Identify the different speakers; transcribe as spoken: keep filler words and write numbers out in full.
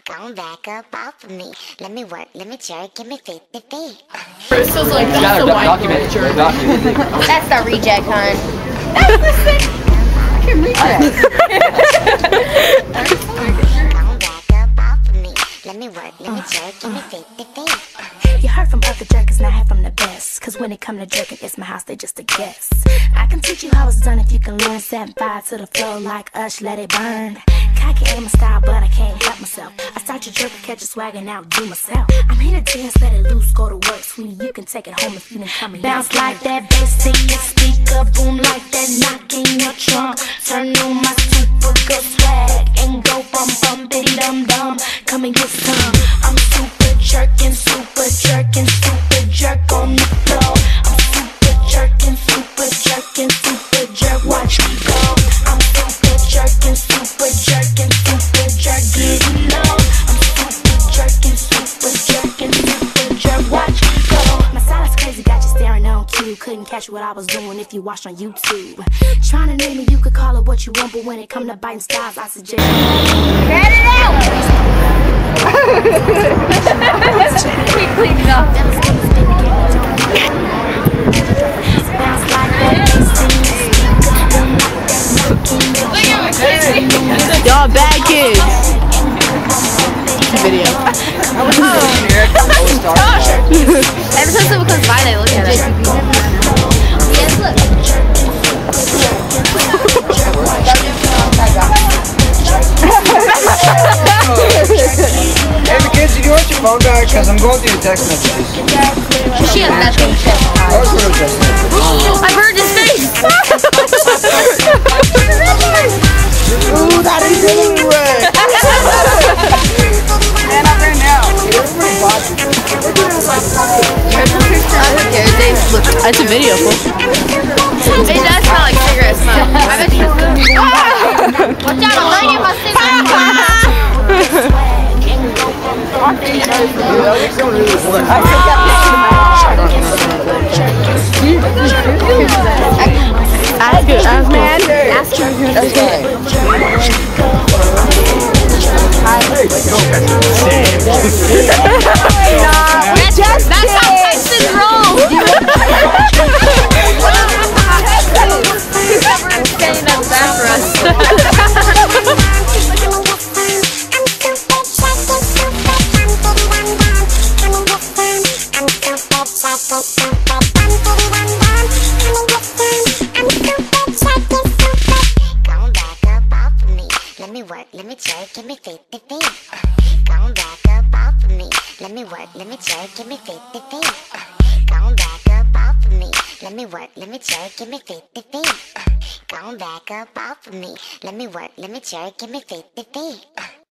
Speaker 1: Come back up off of me. Let me work, let me jerk, give me feet to feet.
Speaker 2: Crystal's like, that's the white
Speaker 3: document. Document.
Speaker 4: That's the reject, hon.
Speaker 2: That's the sick. I can read that.
Speaker 1: Come back up off of me. Let me work, let me jerk, give me feet to feet.
Speaker 5: You heard from other jerkers, now I heard from the best. Cause when it come to jerking, it's my house, they just a guess. I can teach you how it's done if you can learn. Set fire to the floor like Ush, let it burn. Cocky ain't my style, but I can't help myself. I start to jerk and catch a swag and outdo myself. I'm here to dance, let it loose, go to work. Sweetie, you can take it home if you didn't come and bounce like that bass in your speaker, boom like that knock in your trunk. Turn on my super good swag and go bum bum bitty dum dum. Come and get some. I'm super jerking, super jerking, super jerk on the floor. I'm super jerking, super jerking, super jerk. Watch me go. I'm super jerking, super jerking, super jerk. Getting low. I'm super jerking, super jerking, super jerk. Watch me go. My style is crazy, got you staring on cue. Couldn't catch what I was doing if you watched on YouTube. Trying to name me, you could call it what you want, but when it come to biting styles, I suggest
Speaker 4: Get it out! Keep cleaning up.
Speaker 2: Y'all bad kids. Video.
Speaker 4: Ever since it becomes mine, I look at it. Yes, look.
Speaker 3: Hey, the kids, did you want your phone back? Because I'm going through your text messages.
Speaker 4: She has nothing to say.
Speaker 3: I was going to text messages.
Speaker 4: I burned his face.
Speaker 3: Ooh, that is everywhere. Man, I'm right now. Everybody watching.
Speaker 2: It's a video, fool.
Speaker 4: It does smell like cigarette smoke. I bet you. Watch out, I'm gonna get my cigarette smoke.
Speaker 2: Ask it, ask man.
Speaker 4: Ask her.
Speaker 2: Nah, we just
Speaker 4: That's how Texans roll. He's never standing up back for us.
Speaker 1: Come back up off of me. Let me work, let me jerk, give me feet to feet. Come back up off of me. Let me work, let me jerk, give me feet to feet. Come back up off of me. Let me work, let me jerk, give me feet to feet. Come back up off of me. Let me work, let me jerk, give me feet to feet.